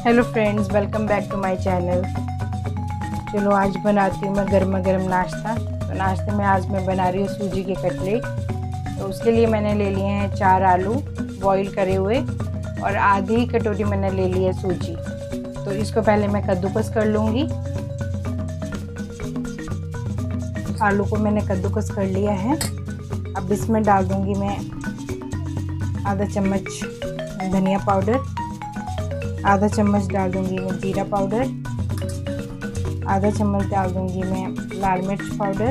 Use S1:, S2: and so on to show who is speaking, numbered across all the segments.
S1: Hello friends, welcome back to my channel. चलो आज बनाती हूँ मैं गर्मा गर्म नाश्ता। तो नाश्ते में आज मैं बना रही हूँ सूजी के कटलेट। तो उसके लिए मैंने ले लिए हैं 4 आलू बॉईल करे हुए और आधी कटोरी मैंने ले ली है सूजी। तो इसको पहले मैं कद्दूकस कर लूँगी। आलू को मैंने कद्दूकस कर लिया है। अब इसमें डाल दूँगी मैं आधा चम्मच धनिया पाउडर, आधा चम्मच डाल दूंगी मैं जीरा पाउडर, आधा चम्मच डाल दूंगी मैं लाल मिर्च पाउडर,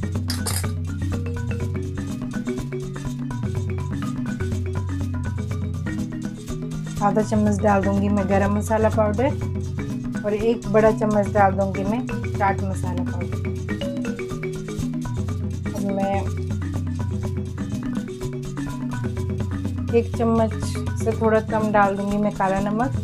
S1: आधा चम्मच डाल दूंगी मैं गरम मसाला पाउडर और एक बड़ा चम्मच डाल दूंगी मैं चाट मसाला पाउडर। अब मैं 1 चम्मच से थोड़ा कम डाल दूंगी मैं काला नमक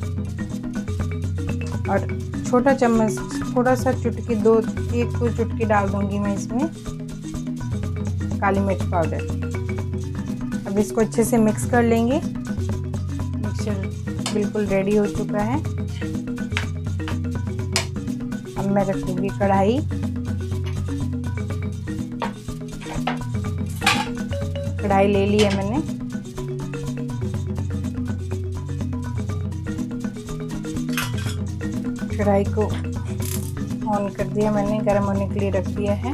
S1: और छोटा चम्मच थोड़ा सा चुटकी एक चुटकी डाल दूंगी मैं इसमें काली मिर्च पाउडर। अब इसको अच्छे से मिक्स कर लेंगे। मिक्सचर बिल्कुल रेडी हो चुका है। अब मैं रखूंगी कढ़ाई। कढ़ाई ले ली है मैंने। कढ़ाई को ऑन कर दिया मैंने, गर्म होने के लिए रख दिया है।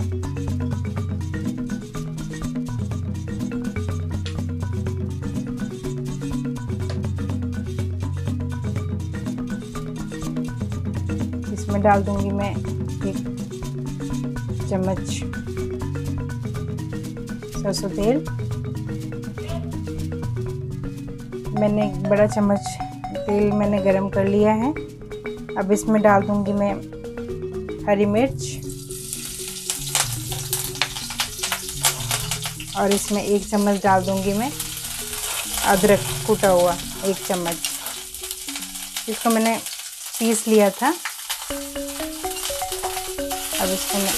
S1: इसमें डाल दूंगी मैं 1 चम्मच सरसों तेल। मैंने 1 बड़ा चम्मच तेल मैंने गरम कर लिया है। अब इसमें डाल दूंगी मैं हरी मिर्च और इसमें 1 चम्मच डाल दूंगी मैं अदरक कूटा हुआ 1 चम्मच। इसको मैंने पीस लिया था। अब इसको मैं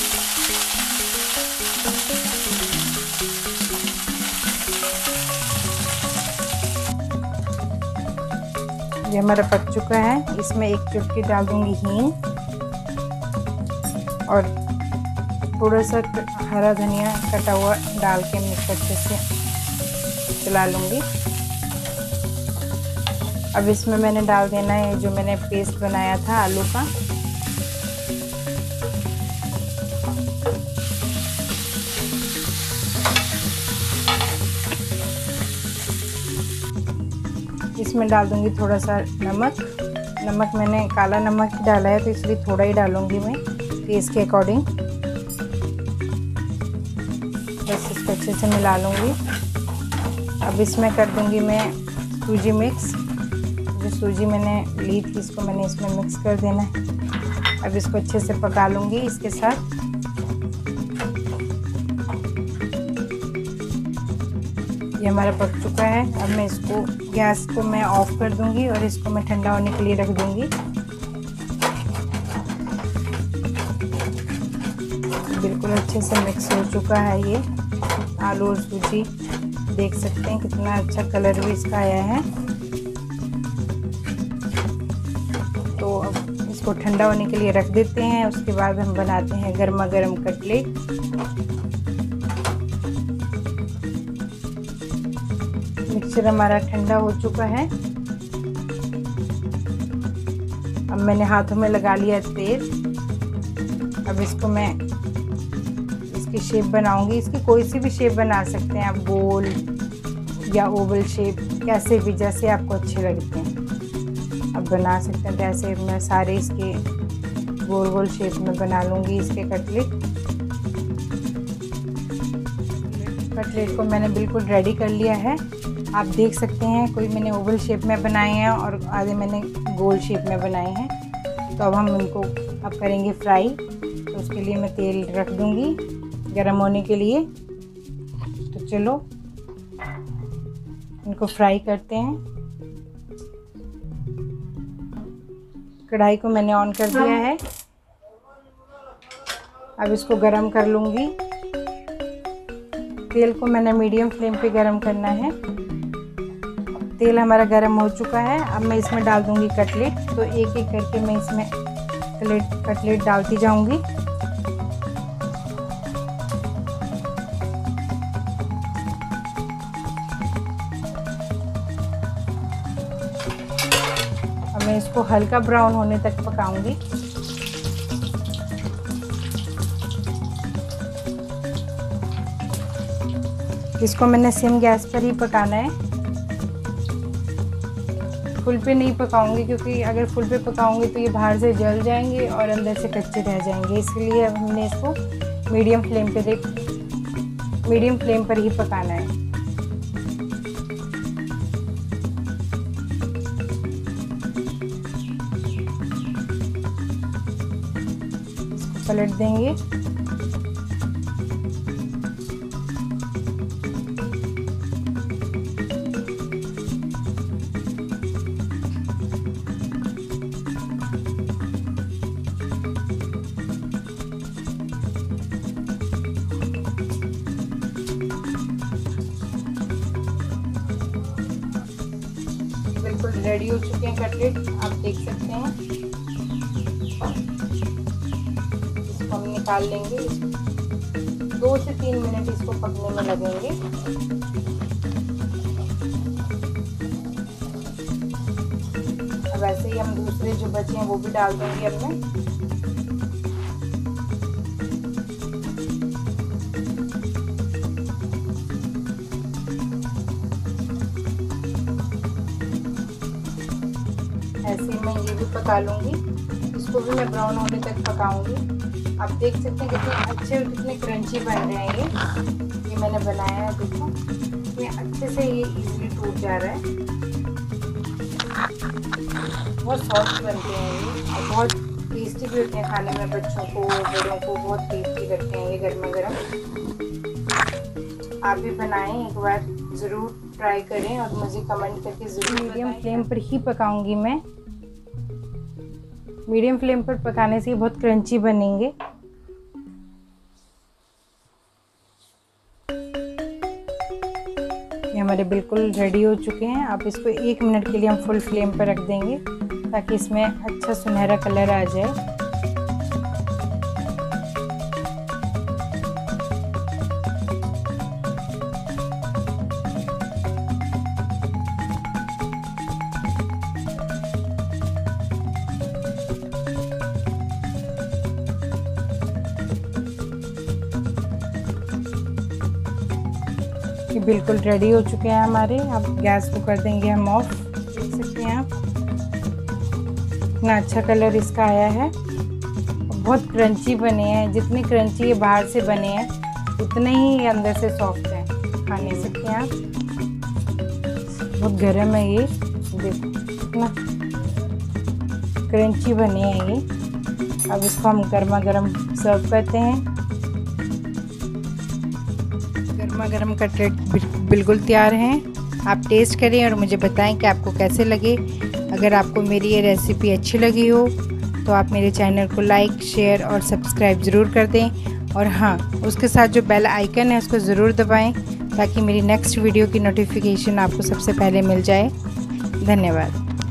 S1: ये हमारा पक चुका है। इसमें 1 चुटकी डाल दूंगी हींग और थोड़ा सा हरा धनिया कटा हुआ डाल के मिक्स अच्छे से चला लूँगी। अब इसमें मैंने डाल देना है जो मैंने पेस्ट बनाया था आलू का। इसमें डाल दूंगी थोड़ा सा नमक मैंने काला नमक ही डाला है तो इसलिए थोड़ा ही डालूंगी मैं टेस्ट के अकॉर्डिंग। बस इसको अच्छे से मिला लूँगी। अब इसमें कर दूंगी मैं सूजी मिक्स। जो सूजी मैंने ली थी इसको मैंने इसमें मिक्स कर देना है। अब इसको अच्छे से पका लूँगी इसके साथ। ये हमारा पक चुका है। अब मैं इसको गैस को मैं ऑफ कर दूंगी और इसको मैं ठंडा होने के लिए रख दूंगी। बिल्कुल अच्छे से मिक्स हो चुका है ये आलू और सूजी। देख सकते हैं कितना अच्छा कलर भी इसका आया है। तो अब इसको ठंडा होने के लिए रख देते हैं। उसके बाद हम बनाते हैं गर्मा गर्म कटलेट। मिक्सचर हमारा ठंडा हो चुका है। अब मैंने हाथों में लगा लिया तेल। अब इसको मैं इसकी शेप बनाऊंगी। इसकी कोई सी भी शेप बना सकते हैं आप, गोल या ओवल शेप, कैसे भी जैसे आपको अच्छे लगते हैं अब बना सकते हैं। जैसे मैं सारे इसके गोल गोल शेप में बना लूँगी इसके कटलेट। कटलेट को मैंने बिल्कुल रेडी कर लिया है। आप देख सकते हैं कोई मैंने ओवल शेप में बनाए हैं और आधे मैंने गोल शेप में बनाए हैं। तो अब हम इनको अब करेंगे फ्राई। तो उसके लिए मैं तेल रख दूंगी गरम होने के लिए। तो चलो इनको फ्राई करते हैं। कढ़ाई को मैंने ऑन कर दिया है। अब इसको गरम कर लूँगी। तेल को मैंने मीडियम फ्लेम पे गरम करना है। तेल हमारा गर्म हो चुका है। अब मैं इसमें डाल दूंगी कटलेट। तो एक एक करके मैं इसमें कटलेट डालती जाऊंगी। अब मैं इसको हल्का ब्राउन होने तक पकाऊंगी। इसको मैंने सिम गैस पर ही पकाना है, फुल पे नहीं पकाऊंगी, क्योंकि अगर फुल पे पकाऊंगी तो ये बाहर से जल जाएंगे और अंदर से कच्चे रह जाएंगे। इसलिए हमने इसको मीडियम फ्लेम पर ही पकाना है। इसको पलट देंगे। बिल्कुल रेडी हो चुके हैं कटलेट, आप देख सकते हैं। इसको हम निकाल लेंगे। 2 से 3 मिनट इसको पकने में लगेंगे। अब ऐसे ही हम दूसरे जो बचे हैं वो भी डाल देंगे अब मैं। ऐसे ही मैं ये भी पका लूँगी। इसको भी मैं ब्राउन होने तक पकाऊंगी। आप देख सकते हैं कितने अच्छे और कितने क्रंची बन रहे हैं। ये मैंने बनाया है, देखो ये अच्छे से ये इजीली टूट जा रहा है। बहुत सॉफ्ट बनते हैं ये और बहुत टेस्टी भी होते हैं खाने में। बच्चों को, बड़ों को बहुत टेस्टी लगते हैं ये गर्मा गर्म। आप भी बनाएं, एक बार ज़रूर ट्राई करें और मुझे कमेंट करके ज़रूर। मीडियम फ्लेम पर ही पकाऊंगी मैं। मीडियम फ्लेम पर पकाने से बहुत क्रंची बनेंगे। ये हमारे बिल्कुल रेडी हो चुके हैं। आप इसको 1 मिनट के लिए हम फुल फ्लेम पर रख देंगे ताकि इसमें अच्छा सुनहरा कलर आ जाए। ये बिल्कुल रेडी हो चुके हैं हमारे। अब गैस को कर देंगे हम ऑफ। देख सकते हैं आप कितना अच्छा कलर इसका आया है। बहुत क्रंची बने हैं। जितने क्रंची ये बाहर से बने हैं उतने ही अंदर से सॉफ्ट हैं। खाने सकते हैं आप। बहुत गर्म है ये, देखो कितना क्रंची बने हैं ये। अब इसको हम गर्मा गर्म सर्व करते हैं। गर्मा गर्म कटलेट बिल्कुल तैयार हैं। आप टेस्ट करें और मुझे बताएं कि आपको कैसे लगे। अगर आपको मेरी ये रेसिपी अच्छी लगी हो तो आप मेरे चैनल को लाइक, शेयर और सब्सक्राइब ज़रूर कर दें। और हाँ, उसके साथ जो बेल आइकन है उसको ज़रूर दबाएं ताकि मेरी नेक्स्ट वीडियो की नोटिफिकेशन आपको सबसे पहले मिल जाए। धन्यवाद।